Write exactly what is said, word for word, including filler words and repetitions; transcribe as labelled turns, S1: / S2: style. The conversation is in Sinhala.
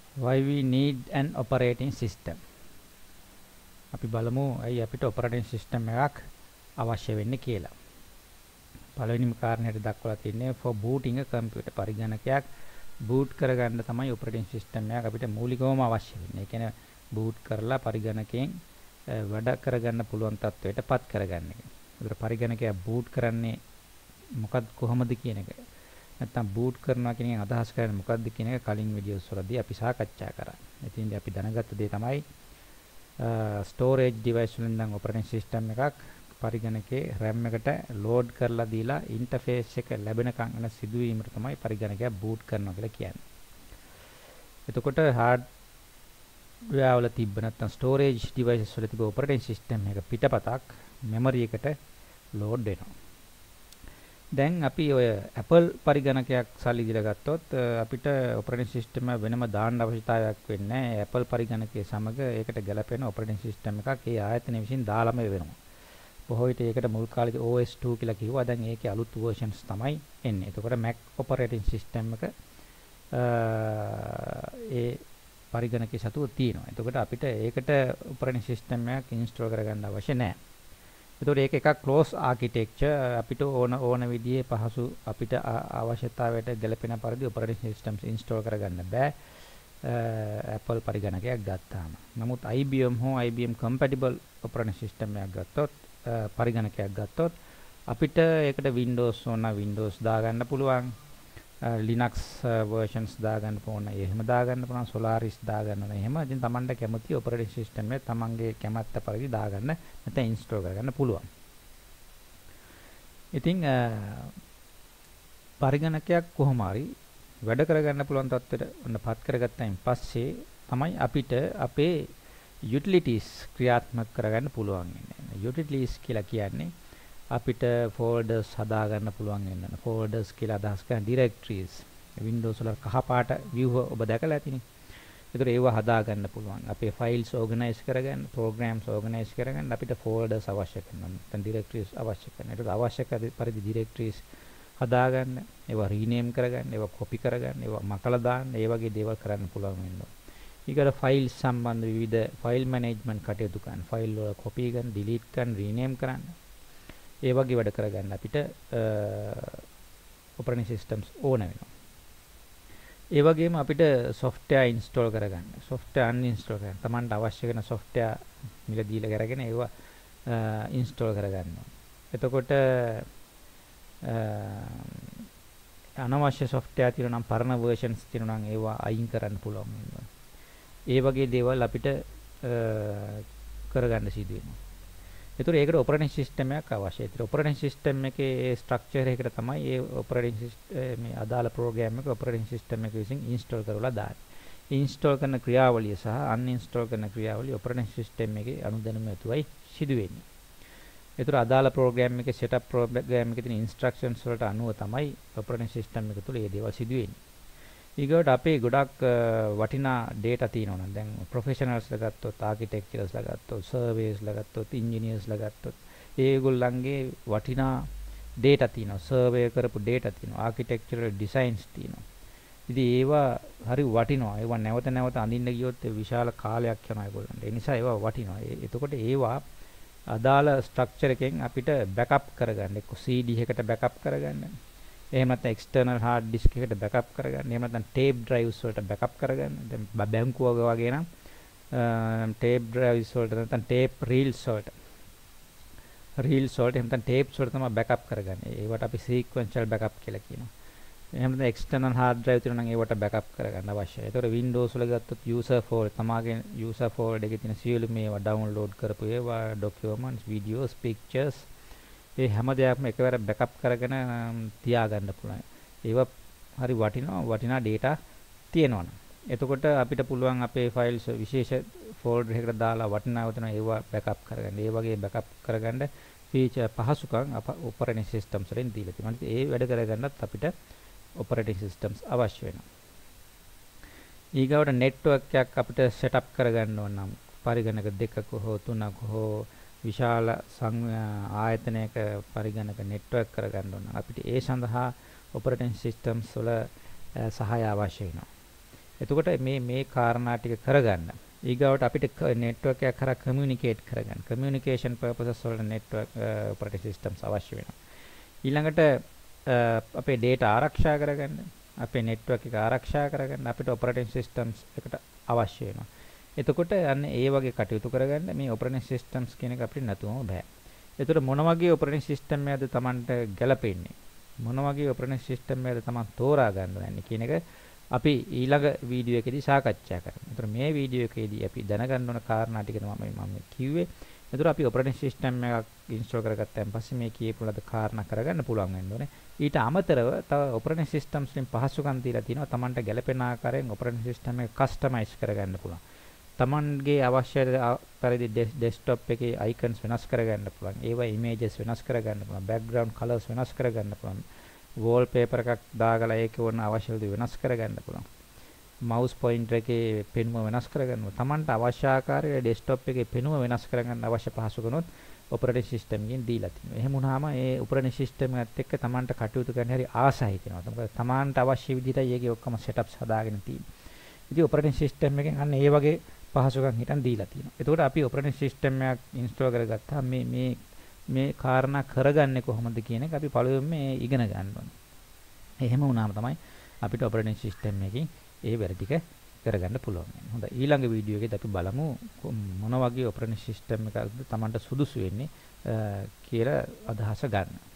S1: Why we need an operating system. අපි බලමු ඇයි අපිට operating system එකක් අවශ්‍ය වෙන්නේ කියලා. පළවෙනිම කාරණයට දක්වලා තින්නේ for booting a computer. පරිගණකයක් boot කරගන්න තමයි operating system එකක් අපිට මූලිකවම අවශ්‍ය වෙන්නේ. ඒ කියන්නේ boot කරලා පරිගණකයෙන් වැඩ කරගන්න පුළුවන් තත්වයට පත් කරගන්න එක. ඒතර පරිගණකයක් boot කරන්නේ මොකක්ද කොහොමද කියන එක. නැත්තම් boot කරනවා කියන එකෙන් අදහස් කරන්නේ මොකක්ද කියන එක කලින් වීඩියෝස් වලදී අපි සාකච්ඡා කරා. ඉතින් අපි දැනගත්ත දේ තමයි storage device වලින් නම් operating system එකක් පරිගණකේ RAM එකට load කරලා දීලා interface එක ලැබෙනකන් යන සිදුවීමට තමයි පරිගණකයක් boot කරනවා කියලා කියන්නේ. එතකොට hardware වල තිබ්බ නැත්තම් storage devices වල තිබ්බ operating system එක පිටපතක් memory එකට load වෙනවා. දැන් අපි ඔය Apple පරිගණකයක් සල්ලි දීලා ගත්තොත් අපිට operating system එක වෙනම දාන්න අවශ්‍යතාවයක් වෙන්නේ නැහැ. Apple පරිගණකයේ සමග ඒකට ගැලපෙන operating system එකක් ඒ ආයතනය විසින් දාලාම වෙනවා. බොහෝ විට ඒකට මුල් කාලේ O S two කියලා කිව්වා. දැන් ඒකේ අලුත් versions තමයි එන්නේ. එතකොට Mac operating system එක ඒ පරිගණකයේ සතුව තියෙනවා. එතකොට අපිට ඒකට operating system එකක් install කරගන්න අවශ්‍ය නැහැ. එතකොට ඒක එකක් close architecture අපිට ඕන ඕන විදිහේ පහසු අපිට අවශ්‍යතාවයට ගැලපෙන පරිදි operating systems install කරගන්න බෑ Apple පරිගණකයක් ගත්තාම. නමුත් I B M හෝ I B M compatible operating system එකක් ගත්තොත් පරිගණකයක් ගත්තොත් අපිට ඒකට Windows ඕන Windows දාගන්න පුළුවන්. Linux versions දාගන්න ඕන එහෙම දාගන්න පුළුවන්. Solaris දාගන්න ඕන එහෙම. ඉතින් Tamanට කැමති operating system එක තමන්ගේ කැමැත්ත පරිදි දාගන්න නැත්නම් install කරගන්න පුළුවන්. ඉතින් පරිගණකයක් කොහොම හරි වැඩ කරගන්න පුළුවන් තත්ත්වයට ඔන්නපත් කරගත්තායින් පස්සේ තමයි අපිට අපේ utilities ක්‍රියාත්මක කරගන්න පුළුවන් වෙන්නේ. utilities කියලා කියන්නේ අපිට folders හදාගන්න පුළුවන් වෙනවා. folders කියලා අදහස් කරන directories. Windows වල කහ පාට view ඔබ දැකලා ඇතිනේ. ඒතර ඒවා හදාගන්න පුළුවන්. අපේ files organize කරගන්න, programs organize කරගන්න අපිට folders අවශ්‍ය කරනවා. නැත්නම් directories අවශ්‍ය කරනවා. ඒකට අවශ්‍ය පරිදි directories හදාගන්න, ඒවා rename කරගන්න, ඒවා copy කරගන්න, ඒවා මකලා දාන්න, ඒ වගේ දේවල් කරන්න පුළුවන් වෙනවා. ඊගොල්ලෝ files සම්බන්ධ විවිධ file management කටයුතු කරන්න, file වල copy කරන්න, delete කරන්න, rename කරන්න. ඒ වගේ වැඩ කරගන්න අපිට operating systems ඕන වෙනවා. ඒ වගේම අපිට software install කරගන්න, software uninstall කරන්න. Tamanට අවශ්‍ය වෙන software මිලදීලා කරගෙන ඒවා install කරගන්න. එතකොට අනවශ්‍ය software තියෙනවා නම් පරණ versions තියෙනවා නම් ඒවා අයින් කරන්න පුළුවන් වෙනවා. ඒ වගේ දේවල් අපිට කරගන්න සිදු වෙනවා. ඒතර ඒකට operating system එකක් අවශ්‍යයි. ඒතර operating system එකේ structure එකකට තමයි ඒ operating system මේ අදාළ program එක operating system එක විසින් install කරලා දාන්නේ. install කරන ක්‍රියාවලිය සහ uninstall කරන ක්‍රියාවලිය operating system එකේ අනුදැනුම ඇතුවයි සිදු වෙන්නේ. ඒතර අදාළ program එකේ setup program එකේ තියෙන instructions වලට අනුව තමයි operating system එක තුළ මේ දේවල් සිදු වෙන්නේ. ඊගොඩ අපේ ගොඩක් වටිනා data තියෙනවා නම් දැන් professionals ලා ගත්තොත් architects ලා ගත්තොත් surveyors ලා ගත්තොත් engineers ලා ගත්තොත් ඒගොල්ලන්ගේ වටිනා data තියෙනවා survey කරපු data තියෙනවා architectural designs තියෙනවා. ඉතින් ඒවා හරි වටිනවා. ඒවා නැවත නැවත අඳින්න ගියොත් විශාල කාලයක් යනවා ඒගොල්ලන්ට. ඒ නිසා ඒවා වටිනවා. එතකොට ඒවා අදාළ structure එකෙන් අපිට backup කරගන්න. එක්ක C D එකකට backup කරගන්න. එහෙම නැත්නම් external hard disk එකට backup කරගන්න. එහෙම නැත්නම් tape drives වලට backup කරගන්න. දැන් බැංකුවක වගේ නම් tape drives වලට නැත්නම් tape reels වලට reels වලට එහෙම නැත්නම් tapes වලට තමයි backup කරගන්නේ. ඒවට අපි sequential backup කියලා කියනවා. එහෙම නැත්නම් external hard drive තියෙනවා නම් ඒවට backup කරගන්න අවශ්‍යයි. ඒතකොට Windows වල ගත්තොත් user folder තමාගේ user folder එකේ තියෙන සියලු මේවා download කරපු ඒවා documents, videos, pictures ඒ හැම දෙයක්ම එකවර බෑකප් කරගෙන තියාගන්න පුළුවන්. ඒවා හරි වටිනවා වටිනා data තියෙනවනම්. එතකොට අපිට පුළුවන් අපේ files විශේෂ folder එකකට දාලා වටිනා වටිනා ඒවා බෑකප් කරගන්න. ඒ වගේ බෑකප් කරගන්න feature පහසුකම් operating systems වලින් දීලා තියෙනවා. ඒ වැඩ කරගන්නත් අපිට operating systems අවශ්‍ය වෙනවා. ඊගවට network එකක් අපිට setup කරගන්න ඕන නම් පරිගණක දෙකක හෝ තුනක හෝ විශාල ආයතනයක පරිගණක network කරගන්න ඕන අපිට ඒ සඳහා operating systems වල සහාය අවශ්‍ය වෙනවා. එතකොට මේ මේ කාරණා ටික කරගන්න. ඊගාවට අපිට network එකක් කරා communicate කරගන්න. communication purposes වලට network operating systems අවශ්‍ය වෙනවා. ඊළඟට අපේ data ආරක්ෂා කරගන්න, අපේ network එක ආරක්ෂා කරගන්න අපිට operating systems එකට අවශ්‍ය වෙනවා. එතකොට අන්න ඒ වගේ කටයුතු කරගන්න මේ operating systems කියන එක අපිට නැතුවම බෑ. එතකොට මොන වගේ operating system එකද Tamanට ගැලපෙන්නේ? මොන වගේ operating system එකද Taman තෝරා ගන්න ඕනේ කියන එක අපි ඊළඟ වීඩියෝ එකේදී සාකච්ඡා කරමු. ඒතර මේ වීඩියෝ එකේදී අපි දැනගන්න ඕන කාරණා ටික තමයි මම කිව්වේ. ඒතර අපි operating system එකක් install කරගත්තාන් පස්සේ මේ කියපු ලද කාරණා කරගන්න පුළුවන් වෙන්න ඕනේ. ඊට අමතරව තව operating systems වලින් පහසුකම් දීලා තියෙනවා. Tamanට ගැළපෙන ආකාරයෙන් operating system එක customize කරගන්න පුළුවන්. Tamanගේ අවශ්‍ය පරිදි desktop එකේ icons වෙනස් කරගන්න පුළුවන්. ඒවා images වෙනස් කරගන්න පුළුවන්. background colors වෙනස් කරගන්න පුළුවන්. wallpaper එකක් දාගලා ඒකේ වුණ අවශ්‍ය දේ වෙනස් කරගන්න පුළුවන්. mouse pointer එකේ පෙනුම වෙනස් කරගන්න. Tamanට අවශ්‍ය ආකාරයේ desktop එකේ පෙනුම වෙනස් කරගන්න අවශ්‍ය පහසුකමත් operating system එකෙන් දීලා තිනවා. එහෙම වුණාම ඒ operating system එකත් එක්ක Tamanට කටයුතු කරන්න හරි ආසයි වෙනවා. මොකද Tamanට අවශ්‍ය විදිහටයි ඒකේ ඔක්කොම setups හදාගෙන තියෙන්නේ. ඉතින් operating system එකෙන් අන්න ඒ වගේ පහසුකම් හිටන් දීලා තියෙනවා. එතකොට අපි operating system එකක් install කරගත්තාම මේ මේ මේ කාරණා කරගන්නේ කොහොමද කියන එක අපි පළවෙනිම මේ ඉගෙන ගන්න ඕනේ. එහෙම වුණාම තමයි අපිට operating system එකකින් ඒ වැඩ ටික කරගන්න පුළුවන්. හොඳයි ඊළඟ වීඩියෝ එකේදී අපි බලමු මොන වගේ operating system එකක්ද Tamanට සුදුසු වෙන්නේ කියලා අදහස ගන්න.